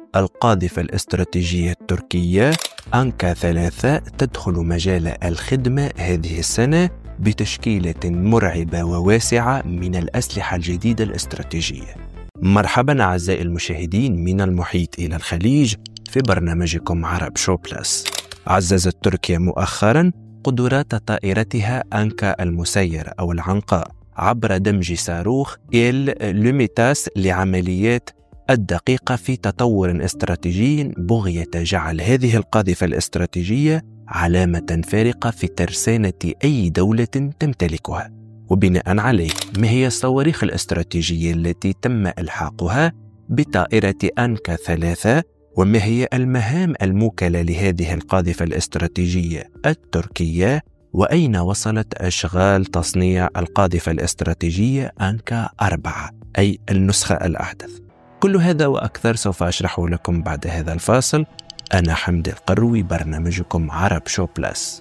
القاذفة الاستراتيجية التركية أنكا 3 تدخل مجال الخدمة هذه السنة بتشكيلة مرعبة وواسعة من الأسلحة الجديدة الاستراتيجية. مرحبا أعزائي المشاهدين من المحيط إلى الخليج في برنامجكم عرب شو بلس. عززت تركيا مؤخرا قدرات طائرتها أنكا المسيرة أو العنقاء عبر دمج صاروخ لوميتاس لعمليات الدقيقة في تطور استراتيجي بغية جعل هذه القاذفة الاستراتيجية علامة فارقة في ترسانة أي دولة تمتلكها. وبناء عليه، ما هي الصواريخ الاستراتيجية التي تم إلحاقها بطائرة أنكا 3؟ وما هي المهام الموكلة لهذه القاذفة الاستراتيجية التركية؟ وأين وصلت أشغال تصنيع القاذفة الاستراتيجية أنكا 4 أي النسخة الأحدث؟ كل هذا وأكثر سوف أشرحه لكم بعد هذا الفاصل. أنا حمد القروي، برنامجكم عرب شو بلس.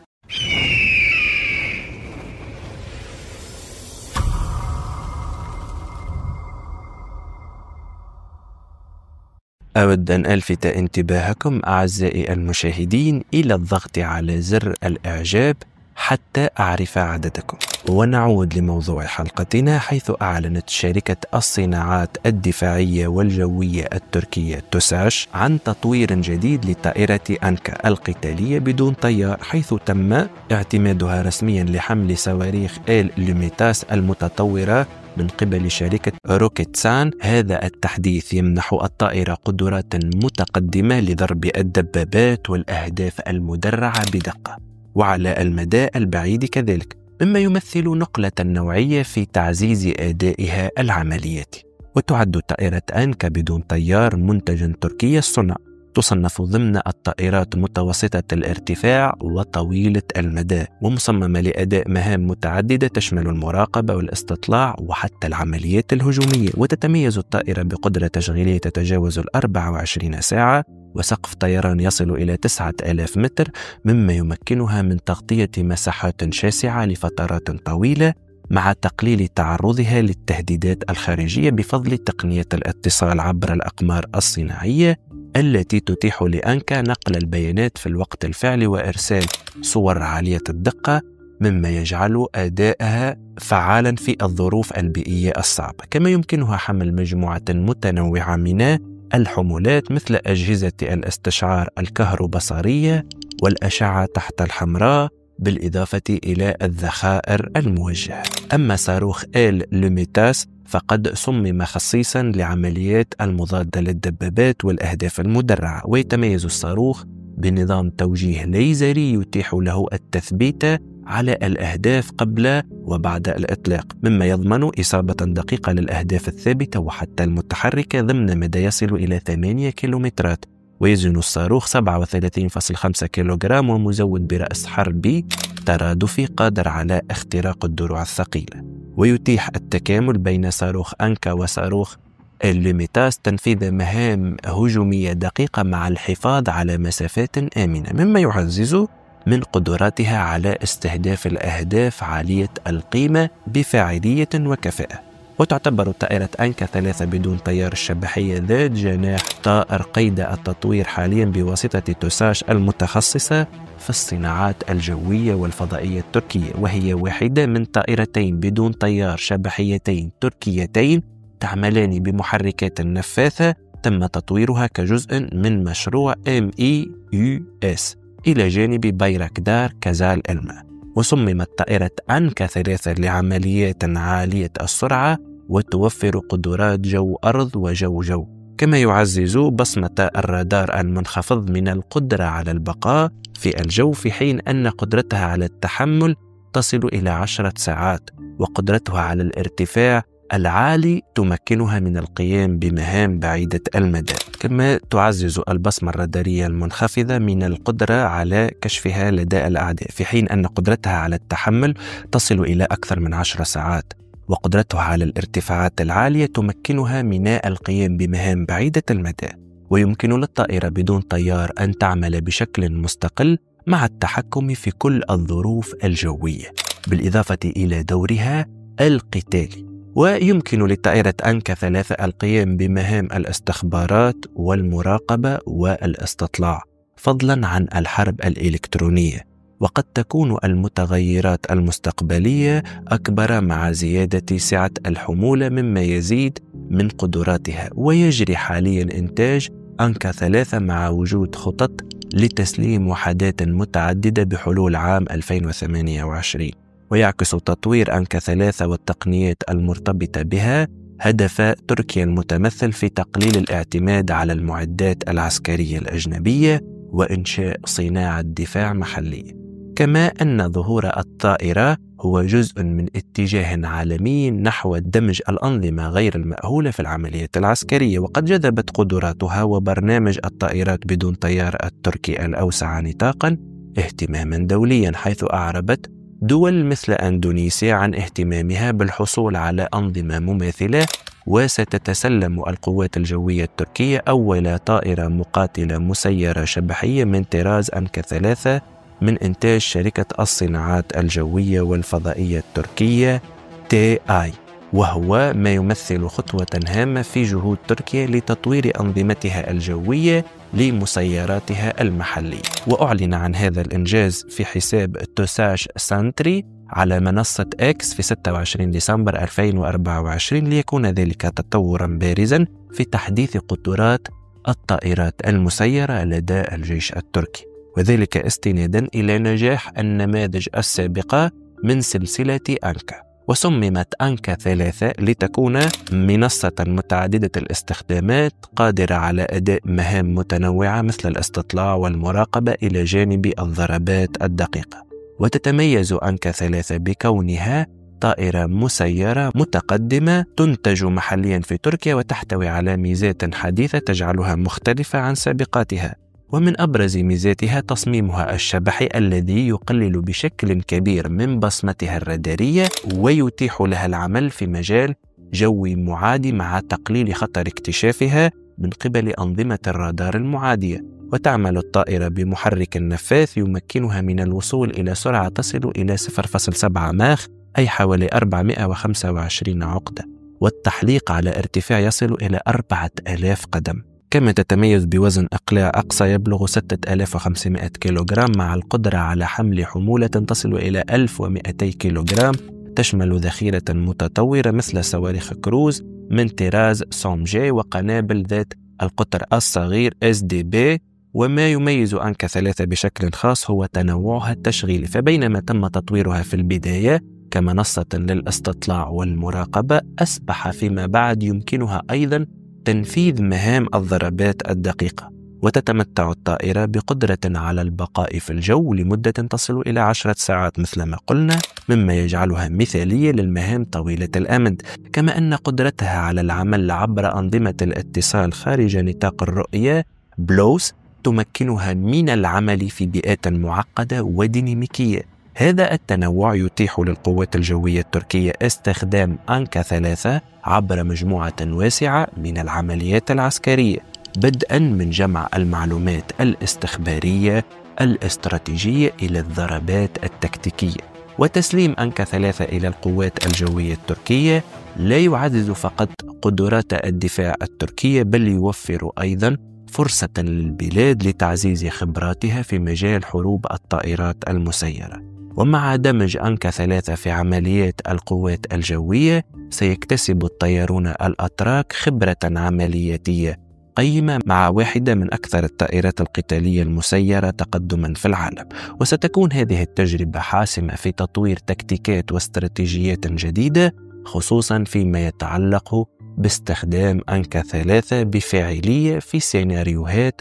أود أن ألفت انتباهكم أعزائي المشاهدين إلى الضغط على زر الإعجاب حتى أعرف عددكم. ونعود لموضوع حلقتنا، حيث أعلنت شركة الصناعات الدفاعية والجوية التركية توساش عن تطوير جديد لطائرة أنكا القتالية بدون طيار، حيث تم اعتمادها رسميا لحمل صواريخ لوميتاس المتطورة من قبل شركة روكيتسان. هذا التحديث يمنح الطائرة قدرات متقدمة لضرب الدبابات والأهداف المدرعة بدقة وعلى المدى البعيد كذلك، مما يمثل نقلة نوعية في تعزيز أدائها العملياتي. وتعد طائرة أنكا بدون طيار منتجا تركي الصنع، تصنف ضمن الطائرات متوسطة الارتفاع وطويلة المدى، ومصممة لأداء مهام متعددة تشمل المراقبة والاستطلاع وحتى العمليات الهجومية. وتتميز الطائرة بقدرة تشغيلية تتجاوز 24 ساعة وسقف طيران يصل إلى 9000 متر، مما يمكنها من تغطية مساحات شاسعة لفترات طويلة مع تقليل تعرضها للتهديدات الخارجية بفضل تقنية الاتصال عبر الأقمار الصناعية التي تتيح لأنكا نقل البيانات في الوقت الفعلي وإرسال صور عالية الدقة، مما يجعل أدائها فعالا في الظروف البيئية الصعبة. كما يمكنها حمل مجموعة متنوعة من الحمولات مثل أجهزة الاستشعار الكهروبصرية والأشعة تحت الحمراء، بالإضافة إلى الذخائر الموجهة. أما صاروخ لوميتاس فقد صمم خصيصا لعمليات المضادة للدبابات والأهداف المدرعة، ويتميز الصاروخ بنظام توجيه ليزري يتيح له التثبيت على الأهداف قبل وبعد الإطلاق، مما يضمن إصابة دقيقة للأهداف الثابتة وحتى المتحركة ضمن مدى يصل إلى 8 كيلومترات. ويزن الصاروخ 37.5 كيلوغرام ومزود برأس حربي ترادفي قادر على اختراق الدروع الثقيلة. ويتيح التكامل بين صاروخ أنكا وصاروخ لوميتاس تنفيذ مهام هجومية دقيقة مع الحفاظ على مسافات آمنة، مما يعزز من قدراتها على استهداف الأهداف عالية القيمة بفاعلية وكفاءة. وتعتبر طائرة أنكا 3 بدون طيار الشبحية ذات جناح طائر قيد التطوير حاليا بواسطة توساش المتخصصة في الصناعات الجوية والفضائية التركية، وهي واحدة من طائرتين بدون طيار شبحيتين تركيتين تعملان بمحركات نفاثة تم تطويرها كجزء من مشروع MEUS إلى جانب بيركدار كزال الماء. وصممت طائرة أنكا 3 لعمليات عالية السرعة وتوفر قدرات جو أرض وجو جو، كما يعزز بصمة الرادار المنخفض من القدرة على البقاء في الجو، في حين أن قدرتها على التحمل تصل إلى 10 ساعات، وقدرتها على الارتفاع العالي تمكنها من القيام بمهام بعيدة المدى. كما تعزز البصمة الرادارية المنخفضة من القدرة على كشفها لدى الأعداء، في حين أن قدرتها على التحمل تصل إلى أكثر من 10 ساعات، وقدرتها على الارتفاعات العالية تمكنها من القيام بمهام بعيدة المدى. ويمكن للطائرة بدون طيار أن تعمل بشكل مستقل مع التحكم في كل الظروف الجوية، بالإضافة إلى دورها القتالي. ويمكن لطائرة أنكا 3 القيام بمهام الاستخبارات والمراقبة والاستطلاع فضلا عن الحرب الإلكترونية، وقد تكون المتغيرات المستقبلية أكبر مع زيادة سعة الحمولة مما يزيد من قدراتها. ويجري حاليا إنتاج أنكا 3 مع وجود خطط لتسليم وحدات متعددة بحلول عام 2028. ويعكس تطوير أنكا 3 والتقنيات المرتبطة بها هدف تركيا المتمثل في تقليل الاعتماد على المعدات العسكرية الأجنبية وإنشاء صناعة دفاع محلية. كما أن ظهور الطائرة هو جزء من اتجاه عالمي نحو دمج الأنظمة غير المأهولة في العمليات العسكرية، وقد جذبت قدراتها وبرنامج الطائرات بدون طيار التركي الأوسع نطاقا اهتماما دوليا، حيث أعربت دول مثل أندونيسيا عن اهتمامها بالحصول على أنظمة مماثلة. وستتسلم القوات الجوية التركية أول طائرة مقاتلة مسيرة شبحية من طراز أنكا 3 من إنتاج شركة الصناعات الجوية والفضائية التركية TAI، وهو ما يمثل خطوة هامة في جهود تركيا لتطوير أنظمتها الجوية لمسيراتها المحلية. وأعلن عن هذا الإنجاز في حساب توساش سانتري على منصة إكس في 26 ديسمبر 2024، ليكون ذلك تطورا بارزا في تحديث قدرات الطائرات المسيرة لدى الجيش التركي، وذلك استنادا إلى نجاح النماذج السابقة من سلسلة أنكا. وصممت أنكا 3 لتكون منصة متعددة الاستخدامات قادرة على أداء مهام متنوعة مثل الاستطلاع والمراقبة إلى جانب الضربات الدقيقة. وتتميز أنكا 3 بكونها طائرة مسيرة متقدمة تنتج محليا في تركيا وتحتوي على ميزات حديثة تجعلها مختلفة عن سابقاتها. ومن أبرز ميزاتها تصميمها الشبحي الذي يقلل بشكل كبير من بصمتها الرادارية ويتيح لها العمل في مجال جوي معادي مع تقليل خطر اكتشافها من قبل أنظمة الرادار المعادية. وتعمل الطائرة بمحرك نفاث يمكنها من الوصول إلى سرعة تصل إلى 0.7 ماخ، أي حوالي 425 عقدة، والتحليق على ارتفاع يصل إلى 4000 قدم. كما تتميز بوزن إقلاع أقصى يبلغ 6500 كيلوغرام مع القدرة على حمل حمولة تصل إلى 1200 كيلوغرام، تشمل ذخيرة متطورة مثل صواريخ كروز من طراز سومجي وقنابل ذات القطر الصغير SDP. وما يميز أنكا 3 بشكل خاص هو تنوعها التشغيلي، فبينما تم تطويرها في البداية كمنصة للاستطلاع والمراقبة، أصبح فيما بعد يمكنها أيضا تنفيذ مهام الضربات الدقيقة. وتتمتع الطائرة بقدرة على البقاء في الجو لمدة تصل إلى 10 ساعات مثل ما قلنا، مما يجعلها مثالية للمهام طويلة الأمد. كما أن قدرتها على العمل عبر أنظمة الاتصال خارج نطاق الرؤية بلوس تمكنها من العمل في بيئات معقدة وديناميكية. هذا التنوع يتيح للقوات الجوية التركية استخدام أنكا 3 عبر مجموعة واسعة من العمليات العسكرية، بدءا من جمع المعلومات الاستخبارية الاستراتيجية إلى الضربات التكتيكية. وتسليم أنكا 3 إلى القوات الجوية التركية لا يعزز فقط قدرات الدفاع التركية، بل يوفر أيضا فرصة للبلاد لتعزيز خبراتها في مجال حروب الطائرات المسيرة. ومع دمج أنكا 3 في عمليات القوات الجوية، سيكتسب الطيارون الأتراك خبرة عملياتية قيمة مع واحدة من أكثر الطائرات القتالية المسيرة تقدما في العالم. وستكون هذه التجربة حاسمة في تطوير تكتيكات واستراتيجيات جديدة، خصوصا فيما يتعلق باستخدام أنكا 3 بفاعلية في سيناريوهات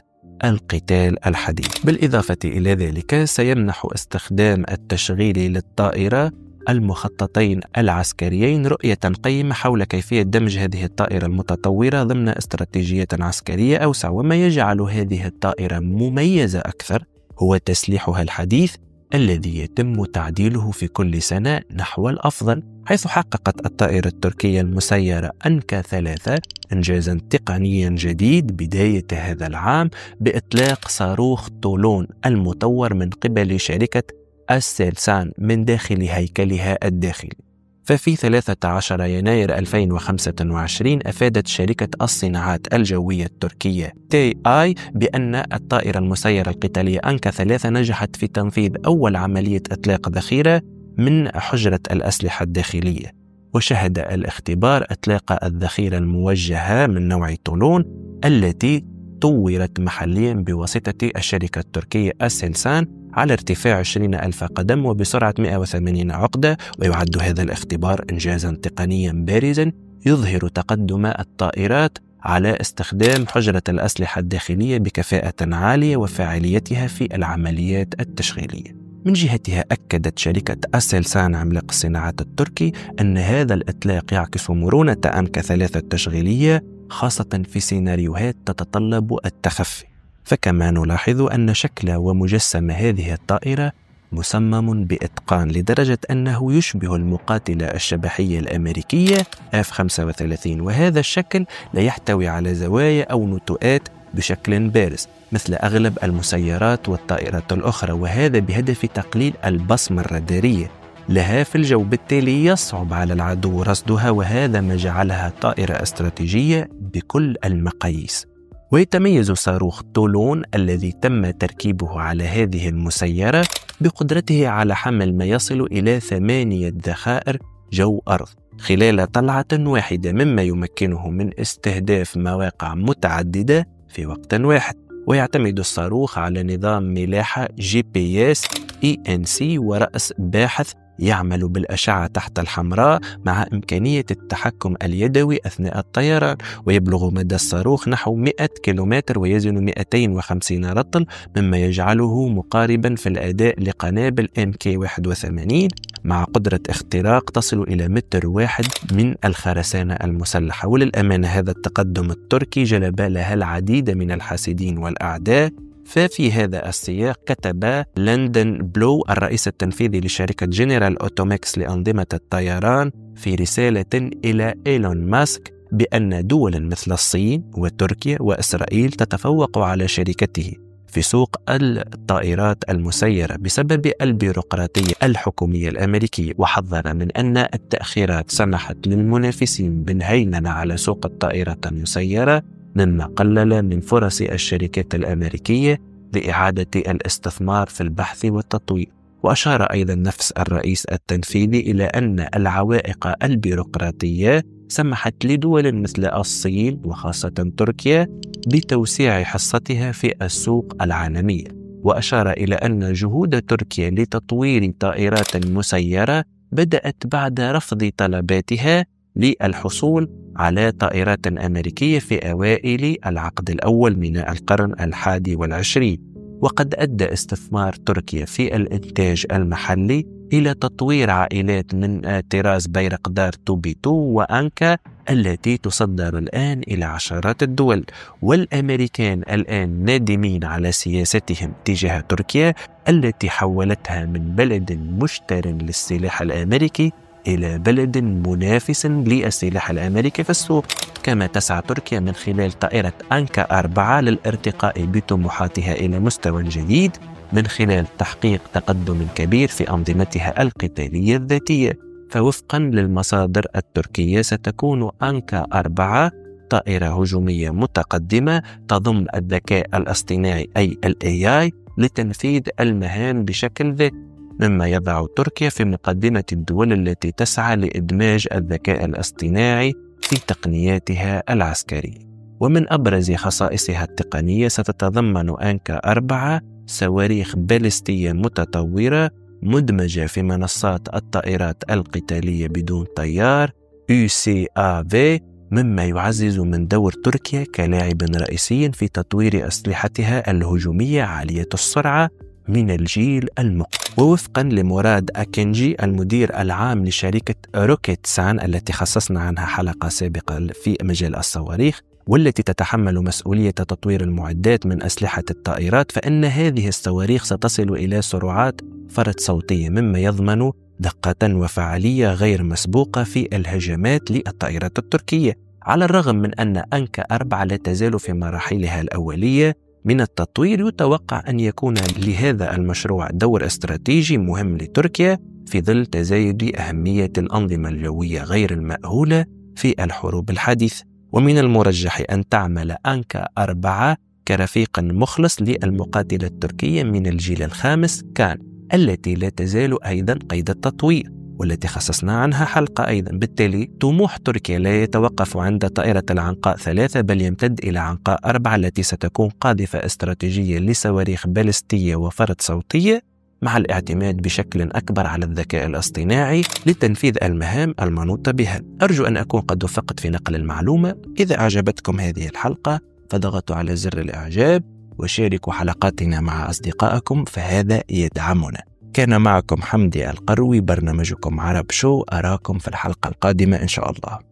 القتال الحديث. بالإضافة إلى ذلك، سيمنح استخدام التشغيل للطائرة المخططين العسكريين رؤية قيمة حول كيفية دمج هذه الطائرة المتطورة ضمن استراتيجية عسكرية أوسع. وما يجعل هذه الطائرة مميزة أكثر هو تسليحها الحديث الذي يتم تعديله في كل سنة نحو الأفضل، حيث حققت الطائرة التركية المسيرة أنكا 3 إنجازا تقنيا جديد بداية هذا العام بإطلاق صاروخ طولون المطور من قبل شركة السيلسان من داخل هيكلها الداخلي. ففي 13 يناير 2025 أفادت شركة الصناعات الجوية التركية TAI بأن الطائرة المسيرة القتالية أنكا 3 نجحت في تنفيذ أول عملية إطلاق ذخيرة من حجرة الأسلحة الداخلية. وشهد الاختبار إطلاق الذخيرة الموجهة من نوع طولون التي طورت محليا بواسطة الشركة التركية أسلسان على ارتفاع 20,000 قدم وبسرعة 180 عقدة. ويعد هذا الاختبار إنجازا تقنيا بارزا يظهر تقدم الطائرات على استخدام حجرة الأسلحة الداخلية بكفاءة عالية وفاعليتها في العمليات التشغيلية. من جهتها أكدت شركة أسلسان عملاق الصناعات التركي أن هذا الإطلاق يعكس مرونة أنكا 3 التشغيلية خاصة في سيناريوهات تتطلب التخفي. فكما نلاحظ أن شكل ومجسم هذه الطائرة مصمم بإتقان لدرجة أنه يشبه المقاتلة الشبحية الأمريكية F-35، وهذا الشكل لا يحتوي على زوايا أو نتوءات بشكل بارز مثل أغلب المسيرات والطائرات الأخرى، وهذا بهدف تقليل البصمة الرادارية لها في الجو، بالتالي يصعب على العدو رصدها، وهذا ما جعلها طائرة استراتيجية بكل المقاييس. ويتميز صاروخ طولون الذي تم تركيبه على هذه المسيرة بقدرته على حمل ما يصل إلى 8 ذخائر جو أرض خلال طلعة واحدة، مما يمكنه من استهداف مواقع متعددة في وقت واحد. ويعتمد الصاروخ على نظام ملاحة GPS ENC ورأس باحث يعمل بالأشعة تحت الحمراء مع إمكانية التحكم اليدوي أثناء الطيران. ويبلغ مدى الصاروخ نحو 100 كيلومتر ويزن 250 رطل، مما يجعله مقاربا في الأداء لقنابل MK81 مع قدرة اختراق تصل إلى 1 متر من الخرسانة المسلحة. وللأمانة هذا التقدم التركي جلب لها العديد من الحاسدين والأعداء. ففي هذا السياق كتب لندن بلو الرئيس التنفيذي لشركة جنرال أوتوميكس لأنظمة الطيران في رسالة إلى إيلون ماسك بأن دولا مثل الصين وتركيا وإسرائيل تتفوق على شركته في سوق الطائرات المسيرة بسبب البيروقراطية الحكومية الأمريكية، وحذر من أن التأخيرات سمحت للمنافسين بالهيمنة على سوق الطائرات المسيرة، مما قلل من فرص الشركات الأمريكية لإعادة الاستثمار في البحث والتطوير. وأشار أيضا نفس الرئيس التنفيذي إلى أن العوائق البيروقراطية سمحت لدول مثل الصين وخاصة تركيا بتوسيع حصتها في السوق العالمية. وأشار إلى أن جهود تركيا لتطوير طائرات مسيرة بدأت بعد رفض طلباتها للحصول على طائرات أمريكية في أوائل العقد الأول من القرن 21. وقد أدى استثمار تركيا في الإنتاج المحلي إلى تطوير عائلات من طراز بيرقدار 2B2 وأنكا التي تصدر الآن إلى عشرات الدول. والأمريكان الآن نادمين على سياستهم تجاه تركيا التي حولتها من بلد مشتر للسلاح الأمريكي إلى بلد منافس للسلاح الأمريكي في السوق. كما تسعى تركيا من خلال طائرة أنكا 4 للارتقاء بطموحاتها إلى مستوى جديد من خلال تحقيق تقدم كبير في أنظمتها القتالية الذاتية. فوفقا للمصادر التركية ستكون أنكا 4 طائرة هجومية متقدمة تضم الذكاء الاصطناعي أي AI لتنفيذ المهام بشكل ذاتي، مما يضع تركيا في مقدمة الدول التي تسعى لإدماج الذكاء الاصطناعي في تقنياتها العسكرية. ومن أبرز خصائصها التقنية ستتضمن أنكا 4 صواريخ باليستية متطورة مدمجة في منصات الطائرات القتالية بدون طيار UCAV، مما يعزز من دور تركيا كلاعب رئيسي في تطوير أسلحتها الهجومية عالية السرعة من الجيل المقبل. ووفقا لمراد أكينجي المدير العام لشركة روكيتسان التي خصصنا عنها حلقة سابقة في مجال الصواريخ والتي تتحمل مسؤولية تطوير المعدات من أسلحة الطائرات، فإن هذه الصواريخ ستصل إلى سرعات فرد صوتية، مما يضمن دقة وفعالية غير مسبوقة في الهجمات للطائرات التركية. على الرغم من أن أنكا 4 لا تزال في مراحلها الأولية من التطوير، يتوقع أن يكون لهذا المشروع دور استراتيجي مهم لتركيا في ظل تزايد أهمية الأنظمة الجوية غير المأهولة في الحروب الحديثة. ومن المرجح أن تعمل أنكا 4 كرفيق مخلص للمقاتلة التركية من الجيل الخامس كان، التي لا تزال أيضا قيد التطوير، والتي خصصنا عنها حلقة أيضا. بالتالي طموح تركيا لا يتوقف عند طائرة العنقاء 3، بل يمتد إلى عنقاء 4 التي ستكون قاذفة استراتيجية لصواريخ باليستية وفرد صوتية، مع الاعتماد بشكل أكبر على الذكاء الاصطناعي لتنفيذ المهام المنوطة بها. أرجو أن أكون قد وفقت في نقل المعلومة. إذا أعجبتكم هذه الحلقة فضغطوا على زر الإعجاب وشاركوا حلقاتنا مع أصدقائكم، فهذا يدعمنا. كان معكم حمدي القروي، برنامجكم عرب شو. أراكم في الحلقة القادمة إن شاء الله.